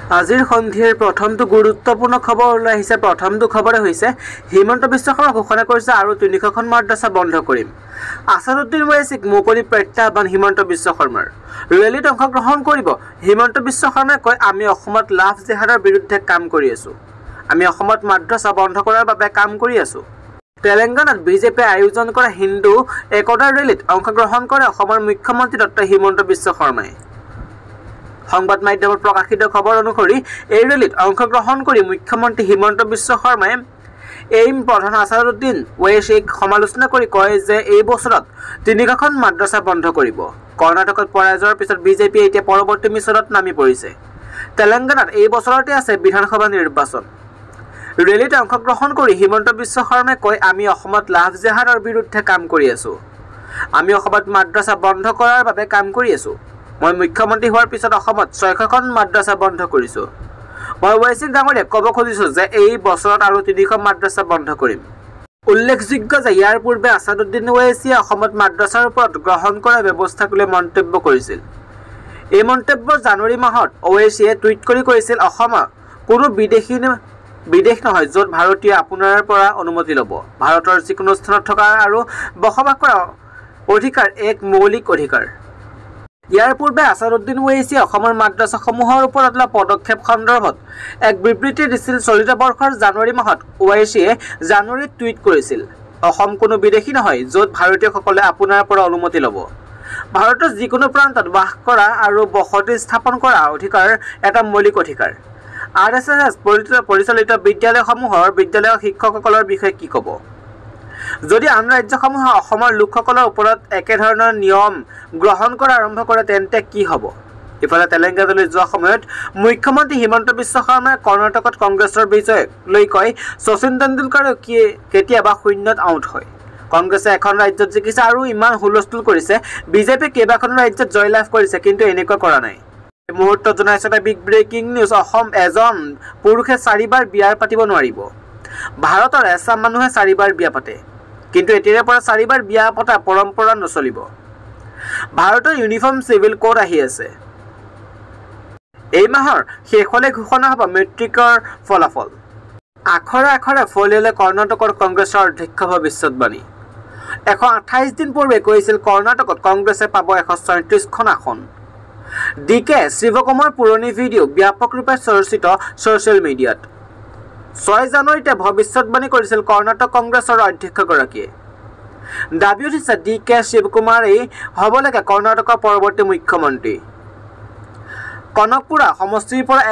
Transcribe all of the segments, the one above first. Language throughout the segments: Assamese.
আজিৰ সন্ধিয়াৰ প্ৰথমটো গুৰুত্বপূৰ্ণ খবৰ ওলাই আহিছে। প্ৰথমটো খবৰে হৈছে হিমন্ত বিশ্ব শৰ্মা ঘোষণা কৰিছে আৰু ৩০০খন মাদ্ৰাছা বন্ধ কৰিম। আছাদুদ্দিন ওৱেইছিক মুকলি প্ৰত্যাহ্বান হিমন্ত বিশ্ব শৰ্মাৰ। ৰেলীত অংশগ্ৰহণ কৰিব হিমন্ত বিশ্ব শৰ্মাই কয়, আমি অসমত লাভ জেহাদৰ বিৰুদ্ধে কাম কৰি আছোঁ। আমি অসমত মাদ্ৰাছা বন্ধ কৰাৰ বাবে কাম কৰি আছোঁ। তেলেংগানাত বিজেপিয়ে আয়োজন কৰা হিন্দু একতাৰ ৰেলীত অংশগ্ৰহণ কৰে অসমৰ মুখ্যমন্ত্ৰী ডক্টৰ হিমন্ত বিশ্ব শৰ্মাই। সংবাদ মাধ্যমত প্ৰকাশিত খবৰ অনুসৰি এই ৰেলীত অংশগ্ৰহণ কৰি মুখ্যমন্ত্ৰী হিমন্ত বিশ্ব শৰ্মাই এইম প্ৰধান আছাদুদ্দিন ওৱেইছিক সমালোচনা কৰি কয় যে এই বছৰত ৩০০খন মাদ্ৰাছা বন্ধ কৰিব। কৰ্ণাটকত পৰাজয়ৰ পিছত বিজেপিয়ে এতিয়া পৰৱৰ্তী মিছনত নামি পৰিছে। তেলেংগানাত এই বছৰতে আছে বিধানসভা নিৰ্বাচন। ৰেলীত অংশগ্ৰহণ কৰি হিমন্ত বিশ্ব শৰ্মাই কয়, আমি অসমত লাভ জেহাদৰ বিৰুদ্ধে কাম কৰি আছোঁ। আমি অসমত মাদ্ৰাছা বন্ধ কৰাৰ বাবে কাম কৰি আছোঁ। মই মুখ্যমন্ত্ৰী হোৱাৰ পিছত অসমত ৬০০খন মাদ্ৰাছা বন্ধ কৰিছোঁ। মই ওৱেইছিক ডাঙৰীয়াক ক'ব খুজিছোঁ যে এই বছৰত আৰু ৩০০ মাদ্ৰাছা বন্ধ কৰিম। উল্লেখযোগ্য যে ইয়াৰ পূৰ্বে আছাদুদ্দিন ওৱেইছিয়ে অসমত মাদ্ৰাছাৰ ওপৰত গ্ৰহণ কৰা ব্যৱস্থাক লৈ মন্তব্য কৰিছিল। এই মন্তব্য জানুৱাৰী মাহত ওৱেইছিয়ে টুইট কৰি কৈছিল, অসম কোনো বিদেশ নহয় য'ত ভাৰতীয় আপোনাৰ পৰা অনুমতি ল'ব। ভাৰতৰ যিকোনো স্থানত থকা আৰু বসবাস কৰাৰ অধিকাৰ এক মৌলিক অধিকাৰ। ইয়াৰ পূৰ্বে আছাদুদ্দিন ওৱেইছিয়ে অসমৰ মাদ্ৰাছাসমূহৰ ওপৰত লোৱা পদক্ষেপ সন্দৰ্ভত এক বিবৃতি দিছিল। চলিত বৰ্ষৰ জানুৱাৰী মাহত ওৱেইছিয়ে জানুৱাৰীত টুইট কৰিছিল, অসম কোনো বিদেশী নহয় য'ত ভাৰতীয়সকলে আপোনাৰ পৰা অনুমতি ল'ব। ভাৰতৰ যিকোনো প্ৰান্তত বাস কৰা আৰু বসতি স্থাপন কৰাৰ অধিকাৰ এটা মৌলিক অধিকাৰ। RSS পৰিচালিত বিদ্যালয়ৰ শিক্ষকসকলৰ বিষয়ে কি ক'ব? যদি আন ৰাজ্যসমূহে অসমৰ লোকসকলৰ ওপৰত একেধৰণৰ নিয়ম গ্ৰহণ কৰা আৰম্ভ কৰে তেন্তে কি হ'ব? ইফালে তেলেংগানালৈ যোৱা সময়ত মুখ্যমন্ত্ৰী হিমন্ত বিশ্ব শৰ্মাই কৰ্ণাটকত কংগ্ৰেছৰ বিজয়ক লৈ কয়, শচীন তেণ্ডুলকাৰেও কেতিয়াবা শূন্যত আউট হয়। কংগ্ৰেছে এখন ৰাজ্যত জিকিছে আৰু ইমান হুলস্থুল কৰিছে। বিজেপিয়ে কেইবাখনো ৰাজ্যত জয়লাভ কৰিছে, কিন্তু এনেকুৱা কৰা নাই। এই মুহূৰ্তত জনাইছে এটা বিগ ব্ৰেকিং নিউজ। অসম এজন পুৰুষে 4বাৰ বিয়া পাতিব নোৱাৰিব। ভাৰতৰ এছাম মানুহে 4বাৰ বিয়া পাতে, কিন্তু এতিয়াৰে পৰা 4বাৰ বিয়া পতা পৰম্পৰা নচলিব। ভাৰতৰ ইউনিফৰ্ম চিভিল কোড আহি আছে। এই মাহৰ শেষলৈ ঘোষণা হ'ব মেট্ৰিকৰ ফলাফল। আখৰে আখৰে ফলিয়ালে কৰ্ণাটকৰ কংগ্ৰেছৰ অধ্যক্ষ ভৱিষ্যতবাণী। 128 দিন পূৰ্বে কৈছিল কৰ্ণাটকত কংগ্ৰেছে পাব 134খন আসন। DK শিৱকুমাৰ পুৰণি ভিডিঅ' ব্যাপকৰূপে চৰ্চিত ছ'চিয়েল মিডিয়াত। 6 জানুৱাৰীতে ভৱিষ্যতবাণী কৰিছিল কৰ্ণাটক কংগ্ৰেছৰ অধ্যক্ষগৰাকীয়ে। দাবী উঠিছে DK শিৱকুমাৰেই হ'ব লাগে কৰ্ণাটকৰ পৰৱৰ্তী মুখ্যমন্ত্ৰী। কনকপুৰা সমষ্টিৰ পৰা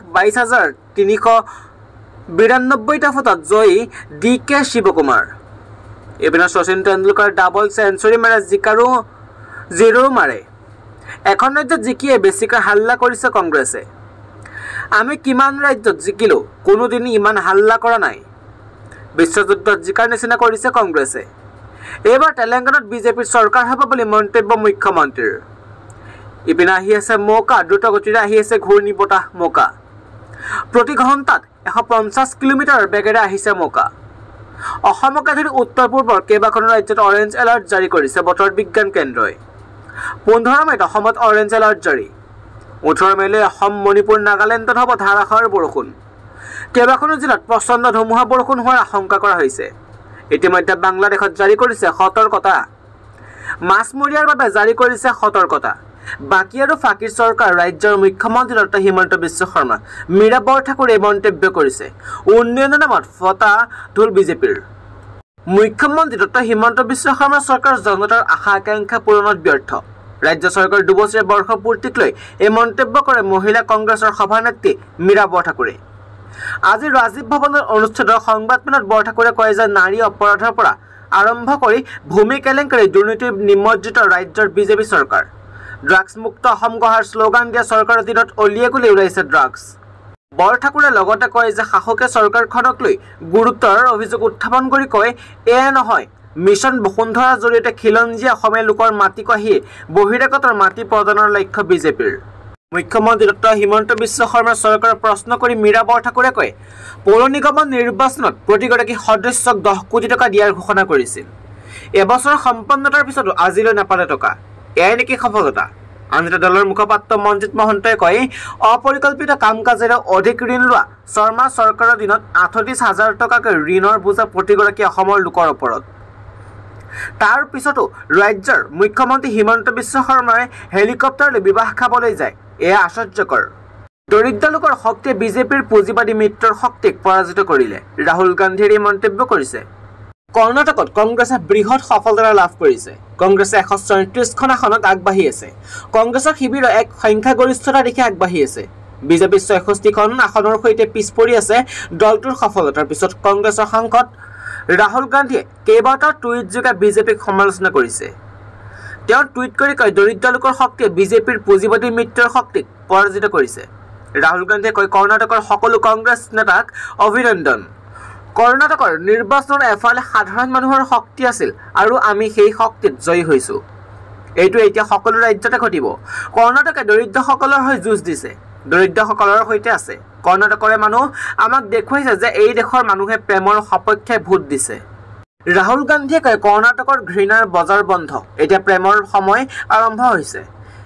1,22,392টা ভোটত জয়ী DK শিৱকুমাৰ। এইপিনে শচীন তেণ্ডুলকাৰ ডাবল চেঞ্চুৰী মাৰে, জিকাৰো জিৰো মাৰে। এখন ৰাজ্যত জিকিয়ে বেছিকৈ হাল্লা কৰিছে কংগ্ৰেছে। আমি কিমান ৰাজ্যত জিকিলোঁ, কোনোদিন ইমান হাল্লা কৰা নাই। বিশ্বযুদ্ধত জিকাৰ নিচিনা কৰিছে কংগ্ৰেছে। এইবাৰ তেলেংগানাত বিজেপিৰ চৰকাৰ হ'ব বুলি মন্তব্য মুখ্যমন্ত্ৰীৰ। ইপিনে আহি আছে মৌকা, দ্ৰুতগতিৰে আহি আছে ঘূৰ্ণী বতাহ মৌকা। প্ৰতি ঘণ্টাত 150 কিলোমিটাৰ বেগেৰে আহিছে মৌকা। অসমকে ধৰি উত্তৰ পূৰ্বৰ কেইবাখনো ৰাজ্যত অৰেঞ্জ এলাৰ্ট জাৰি কৰিছে বতৰ বিজ্ঞান কেন্দ্ৰই। 15 মে'ত অসমত অৰেঞ্জ এলাৰ্ট জাৰি। 18 মে'লৈ অসম, মণিপুৰ, নাগালেণ্ডত হ'ব ধাৰাসাৰ বৰষুণ। কেইবাখনো জিলাত প্ৰচণ্ড ধুমুহা বৰষুণ হোৱাৰ আশংকা কৰা হৈছে। ইতিমধ্যে বাংলাদেশত জাৰি কৰিছে সতৰ্কতা। মাছমৰীয়াৰ বাবে জাৰি কৰিছে সতৰ্কতা। বাকী আৰু ফাঁকিৰ চৰকাৰ ৰাজ্যৰ মুখ্যমন্ত্ৰী ডক্টৰ হিমন্ত বিশ্ব শৰ্মা। মীৰা বৰঠাকুৰে মন্তব্য কৰিছে, উন্নয়নৰ নামত ফটা ঢোল বিজেপিৰ। মুখ্যমন্ত্ৰী ডক্টৰ হিমন্ত বিশ্ব শৰ্মাৰ চৰকাৰ জনতাৰ আশা আকাংক্ষা পূৰণত ব্যৰ্থ। ৰাজ্য চৰকাৰৰ 2 বছৰীয়া বৰ্ষপূৰ্তিক লৈ এই মন্তব্য কৰে মহিলা কংগ্ৰেছৰ সভানেত্ৰী মীৰা বৰঠাকুৰে। আজি ৰাজীৱ ভৱনত অনুষ্ঠিত সংবাদমেলত বৰঠাকুৰে কয় যে নাৰী অপৰাধৰ পৰা আৰম্ভ কৰি ভূমি কেলেংকাৰী দুৰ্নীতিৰ নিমজ্জিত ৰাজ্যৰ বিজেপি চৰকাৰ। ড্ৰাগছ মুক্ত অসম গঢ়াৰ শ্লোগান দিয়া চৰকাৰৰ দিনত অলিয়ে গলিয়ে ওলাইছে ড্ৰাগছ। বৰঠাকুৰে লগতে কয় যে শাসকে চৰকাৰখনক লৈ গুৰুতৰ অভিযোগ উত্থাপন কৰি কয়, এয়া নহয় মিছন বসুন্ধৰাৰ জৰিয়তে খিলঞ্জীয়া অসমীয়া লোকৰ মাটি কঢ়ি বহিৰাগতৰ মাটি প্ৰদানৰ লক্ষ্য বিজেপিৰ। মুখ্যমন্ত্ৰী ডক্টৰ হিমন্ত বিশ্ব শৰ্মাৰ চৰকাৰৰ প্ৰশ্ন কৰি মীৰা বৰঠাকুৰে কয়, পৌৰ নিগমৰ নিৰ্বাচনত প্ৰতিগৰাকী সদস্যক 10 কোটি টকা দিয়াৰ ঘোষণা কৰিছিল। এবছৰ সম্পন্নতাৰ পিছতো আজিলৈ নাপালে টকা। এয়াই নেকি সফলতা? আনহাতে দলৰ মুখপাত্ৰ মঞ্জিত মহন্তই কয় অপৰিকল্পিত কাম কাজেৰে অধিক ঋণ লোৱা শৰ্মা চৰকাৰৰ দিনত 38,000 টকাকৈ ঋণৰ বোজা প্ৰতিগৰাকী অসমৰ লোকৰ ওপৰত তাৰ পিছতো ৰাজ্যৰ মুখ্যমন্ত্ৰী হিমন্ত বিশ্ব শৰ্মাই হেলিকপ্টাৰলৈ বিবাহ খাবলৈ যায় এয়া আশ্চৰ্যকৰ দৰিদ্ৰ লোকৰ শক্তিয়ে বিজেপিৰ পুঁজিবাদী মিত্ৰৰ শক্তিক পৰাজিত কৰিলে ৰাহুল গান্ধীৰ এই মন্তব্য কৰিছে কৰ্ণাটকত কংগ্ৰেছে বৃহৎ সফলতা লাভ কৰিছে কংগ্ৰেছে 134খন আসনত আগবাঢ়ি আছে কংগ্ৰেছৰ শিবিৰৰ এক সংখ্যাগৰিষ্ঠতা দিশে আগবাঢ়ি আছে বিজেপি 66খন আসনৰ সৈতে পিছ পৰি আছে দলটোৰ সফলতাৰ পিছত কংগ্ৰেছৰ সাংসদ ৰাহুল গান্ধীয়ে কেইবাটাও টুইট যোগে বিজেপিক সমালোচনা কৰিছে তেওঁ টুইট কৰি কয় দৰিদ্ৰ লোকৰ শক্তিয়ে বিজেপিৰ পুঁজিবাদী মিত্ৰৰ শক্তিক পৰাজিত কৰিছে ৰাহুল গান্ধীয়ে কয় কৰ্ণাটকৰ সকলো কংগ্ৰেছ নেতাক অভিনন্দন কৰ্ণাটকৰ নিৰ্বাচনৰ এফালে সাধাৰণ মানুহৰ শক্তি আছিল আৰু আমি সেই শক্তিত জয়ী হৈছো এইটো এতিয়া সকলো ৰাজ্যতে ঘটিব কৰ্ণাটকে দৰিদ্ৰসকলৰ হৈ যুঁজ দিছে দৰিদ্ৰসকলৰ সৈতে আছে কৰ্ণাটকৰে মানুহ আমাক দেখুৱাইছে যে এই দেশৰ মানুহে প্ৰেমৰ সপক্ষে ভোট দিছে ৰাহুল গান্ধীয়ে কয় কৰ্ণাটকৰ ঘৃণাৰ বজাৰ বন্ধ এতিয়া প্ৰেমৰ সময় আৰম্ভ হৈছে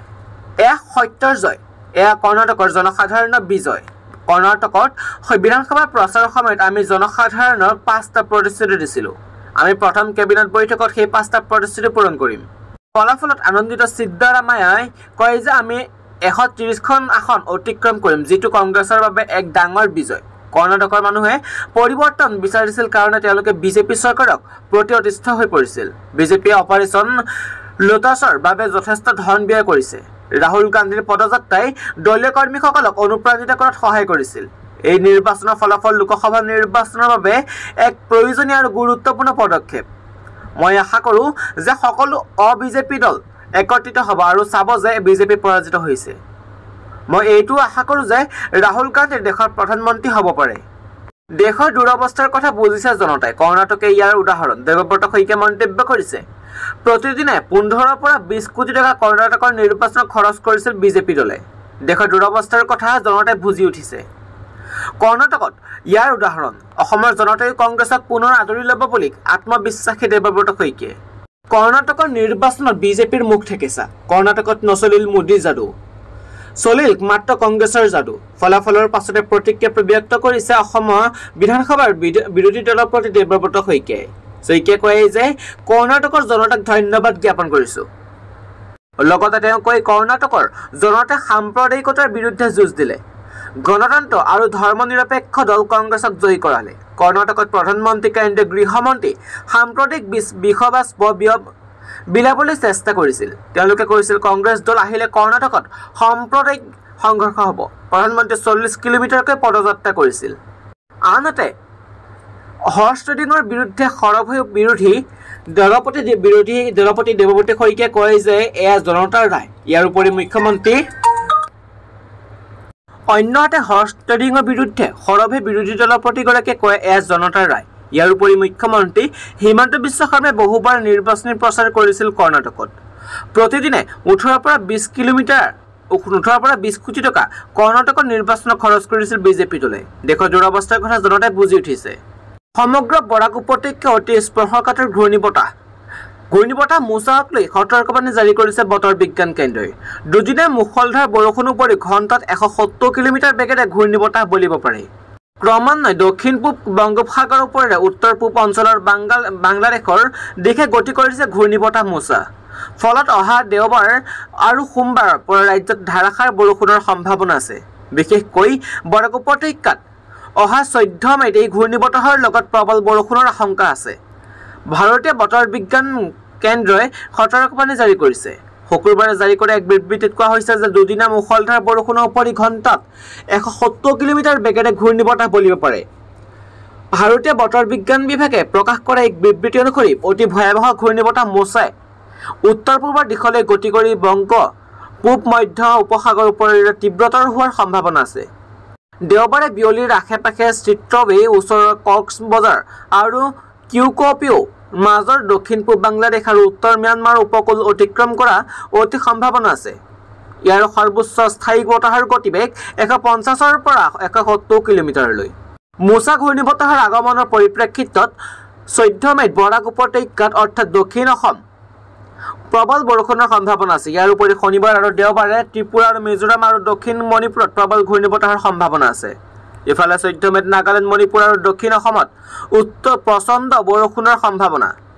এয়া সত্যৰ জয় এয়া কৰ্ণাটকৰ জনসাধাৰণৰ বিজয় কৰ্ণাটকত বিধানসভাৰ প্ৰচাৰৰ সময়ত আমি জনসাধাৰণক 5টা প্ৰতিশ্ৰুতি দিছিলোঁ আমি প্ৰথম কেবিনেট বৈঠকত সেই 5টা প্ৰতিশ্ৰুতি পূৰণ কৰিম ফলাফলত আনন্দিত সিদ্ধাৰামায়াই কয় যে আমি 130খন আসন অতিক্ৰম কৰিম যিটো কংগ্ৰেছৰ বাবে এক ডাঙৰ বিজয় কৰ্ণাটকৰ মানুহে পৰিৱৰ্তন বিচাৰিছিল কাৰণে তেওঁলোকে বিজেপি চৰকাৰক প্ৰতি অতিষ্ঠ হৈ পৰিছিল বিজেপিয়ে অপাৰেচন লোটাছৰ বাবে যথেষ্ট ধন ব্যয় কৰিছে ৰাহুল গান্ধীৰ পদযাত্ৰাই দলীয় কৰ্মীসকলক অনুপ্ৰাণিত কৰাত সহায় কৰিছিল এই নিৰ্বাচনৰ ফলাফল লোকসভা নিৰ্বাচনৰ বাবে এক প্ৰয়োজনীয় আৰু গুৰুত্বপূৰ্ণ পদক্ষেপ মই আশা কৰোঁ যে সকলো অবিজেপি দল একত্ৰিত হ'ব আৰু চাব যে বিজেপি পৰাজিত হৈছে মই এইটো আশা কৰোঁ যে ৰাহুল গান্ধী দেশৰ প্ৰধানমন্ত্ৰী হ'ব পাৰে দেশৰ দুৰৱস্থাৰ কথা বুজিছে জনতাই কৰ্ণাটকে ইয়াৰ উদাহৰণ দেৱব্ৰত শইকীয়া মন্তব্য কৰিছে প্ৰতিদিনে 15 পৰা 20 কোটি টকা কৰ্ণাটকৰ নিৰ্বাচনত খৰচ কৰিছিল বিজেপি দলে দেশৰ দুৰৱস্থাৰ কথা জনতাই বুজি উঠিছে কৰ্ণাটকত ইয়াৰ উদাহৰণ অসমৰ জনতাই কংগ্ৰেছক পুনৰ আদৰি ল'ব বুলি আত্মবিশ্বাসী দেৱব্ৰত শইকীয়াই কৰ্ণাটকৰ নিৰ্বাচনত বিজেপিৰ মুখ ঠেকেছা কৰ্ণাটকত নচলিল মোদী যাদু চলিল মাত্ৰ কংগ্ৰেছৰ যাদু ফলাফলৰ পাছতে প্ৰতিক্ৰিয়া ব্যক্ত কৰিছে অসমৰ বিধানসভাৰ বিৰোধী দলৰ প্ৰতি দেৱব্ৰত শইকীয়াই কয় যে কৰ্ণাটকৰ জনতাক ধন্যবাদ জ্ঞাপন কৰিছো লগতে তেওঁ কয় কৰ্ণাটকৰ জনতাই সাম্প্ৰদায়িকতাৰ বিৰুদ্ধে যুঁজ দিলে গণতন্ত্ৰ আৰু ধৰ্মনিৰপেক্ষ দল কংগ্ৰেছক জয়ী কৰালে কৰ্ণাটকত প্ৰধানমন্ত্ৰী কেন্দ্ৰীয় গৃহমন্ত্ৰী সাম্প্ৰদায়িক বিষবাস বিলাবলৈ চেষ্টা কৰিছিল তেওঁলোকে কৈছিল কংগ্ৰেছ দল আহিলে কৰ্ণাটকত সাম্প্ৰদায়িক সংঘৰ্ষ হ'ব প্ৰধানমন্ত্ৰী 40 কিলোমিটাৰকৈ পদযাত্ৰা কৰিছিল আনহাতে হৰ্ছ ট্ৰেডিঙৰ বিৰুদ্ধে সৰব হৈ বিৰোধী দলপতি দেৱব্ৰত শইকীয়াই কয় যে এয়া জনতাৰ ৰায় ইয়াৰ উপৰি মুখ্যমন্ত্ৰী অন্যহাতে হৰ্ছ ট্ৰেডিঙৰ বিৰুদ্ধে সৰব হৈ বিৰোধী দলৰ প্ৰতিগৰাকীয়ে কয় এয়া জনতাৰ ৰায় ইয়াৰ উপৰি মুখ্যমন্ত্ৰী হিমন্ত বিশ্ব শৰ্মাই বহুবাৰ নিৰ্বাচনী প্ৰচাৰ কৰিছিল কৰ্ণাটকত প্ৰতিদিনে 18 পৰা 20 কোটি টকা কৰ্ণাটকৰ নিৰ্বাচনত খৰচ কৰিছিল বিজেপি দলে দেশৰ দুৰৱস্থাৰ কথা জনতাই বুজি উঠিছে সমগ্ৰ বৰাক উপত্যকা অতি স্পৰ্শকাতৰ ঘূৰ্ণীবতাহ মোচাক লৈ সতৰ্কবাণী জাৰি কৰিছে বতৰ বিজ্ঞান কেন্দ্ৰই দুদিনে মুষলধাৰ বৰষুণৰ উপৰি ঘণ্টাত 170 কিলোমিটাৰ বেগেৰে ঘূৰ্ণীবতাহ বলিব পাৰে ক্ৰমান্বয়ে দক্ষিণ পূব বংগোপসাগৰৰ ওপৰেৰে উত্তৰ পূব অঞ্চলৰ বাংলাদেশৰ দিশে গতি কৰিছে ঘূৰ্ণীবতাহ মোচা ফলত অহা দেওবাৰ আৰু সোমবাৰৰ পৰা ৰাজ্যত ধাৰাসাৰ বৰষুণৰ সম্ভাৱনা আছে বিশেষকৈ বৰাক উপত্যকাত অহা 14 মেত এই ঘূৰ্ণীবতাহৰ লগত প্ৰবল বৰষুণৰ আশংকা আছে ভাৰতীয় বতৰ বিজ্ঞান কেন্দ্ৰই সতৰ্কবাণী জাৰি কৰিছে শুক্ৰবাৰে জাৰি কৰা এক বিবৃতিত কোৱা হৈছে যে দুদিনা মুষলধাৰ বৰষুণৰ উপৰি ঘণ্টাত 170 কিলোমিটাৰ বেগেৰে ঘূৰ্ণীবতাহ বলিব পাৰে ভাৰতীয় বতৰ বিজ্ঞান বিভাগে প্ৰকাশ কৰা এক বিবৃতি অনুসৰি অতি ভয়াৱহ ঘূৰ্ণীবতাহ মোচাই উত্তৰ পূবৰ দিশলৈ গতি কৰি বংগ পূব মধ্য উপসাগৰ ওপৰেৰে তীব্ৰতৰ হোৱাৰ সম্ভাৱনা আছে দেওবাৰে বিয়লিৰ আশে-পাশে চিত্ৰৱে ওচৰৰ কক্সবজাৰ আৰু কিউকপিও মাজৰ দক্ষিণ পূব বাংলাদেশ আৰু উত্তৰ ম্যানমাৰ উপকূল অতিক্ৰম কৰা অতি সম্ভাৱনা আছে ইয়াৰ সৰ্বোচ্চ স্থায়ী বতাহৰ গতিবেগ 150 পৰা 170 কিলোমিটাৰলৈ মোচা ঘূৰ্ণীবতাহৰ আগমনৰ পৰিপ্ৰেক্ষিতত 14 মেত বৰাক উপত্যকাত অৰ্থাৎ দক্ষিণ অসম প্ৰবল বৰষুণৰ সম্ভাৱনা আছে। ইয়াৰ উপৰি শনিবাৰ আৰু দেওবাৰে ত্ৰিপুৰা আৰু মিজোৰাম আৰু দক্ষিণ মণিপুৰত প্ৰবল ঘূৰ্ণীবতাহৰ সম্ভাৱনা আছে। ইফালে 14 মেত নাগালেণ্ড, মণিপুৰ আৰু দক্ষিণ অসমত প্ৰচণ্ড বৰষুণৰ সম্ভাৱনা।